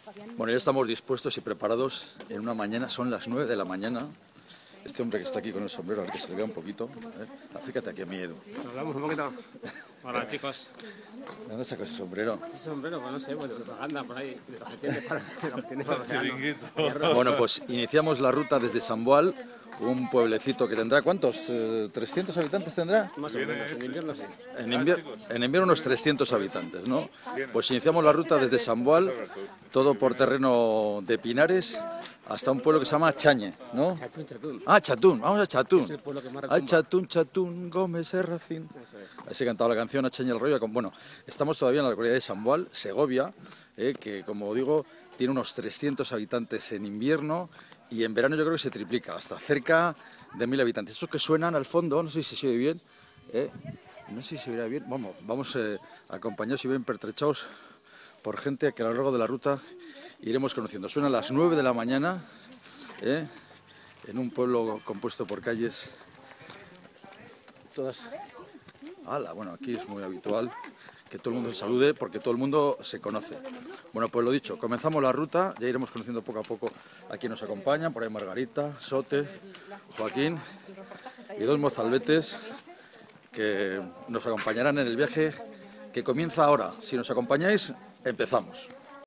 Bueno, ya estamos dispuestos y preparados en una mañana, son las 9 de la mañana. Este hombre que está aquí con el sombrero, a ver que se le vea un poquito. Acércate aquí a mí, Edu. Hablamos un poquito. Hola, chicos. ¿De dónde sacas ese sombrero? Ese sombrero, pues no sé, pues de propaganda por ahí, de lo que tienes para océano. Bueno, pues iniciamos la ruta desde San Boal, un pueblecito que tendrá, ¿cuántos? ¿300 habitantes tendrá? Más o menos, en invierno sí. En invierno unos 300 habitantes, ¿no? Pues iniciamos la ruta desde San Boal, todo por terreno de pinares, hasta un pueblo que se llama Chañe, ¿no? Chatún, Chatún. Ah, Chatún, vamos a Chatún. Es el pueblo que más Ay, retumba. Chatún, Chatún, Gómez Serracín. Eso es. Ahí se cantaba la canción A Chañe el Rollo. Bueno, estamos todavía en la localidad de San Boal, Segovia, que como digo, tiene unos 300 habitantes en invierno y en verano yo creo que se triplica, hasta cerca de 1000 habitantes. Esos que suenan al fondo, no sé si se oye bien, no sé si se oirá bien. Vamos acompañados y bien pertrechados por gente que a lo largo de la ruta iremos conociendo. Suenan las 9 de la mañana, en un pueblo compuesto por calles todas. Bueno, aquí es muy habitual que todo el mundo se salude porque todo el mundo se conoce. Bueno, pues lo dicho, comenzamos la ruta, ya iremos conociendo poco a poco a quien nos acompaña. Por ahí Margarita, Sote, Joaquín y dos mozalbetes que nos acompañarán en el viaje que comienza ahora. Si nos acompañáis, empezamos.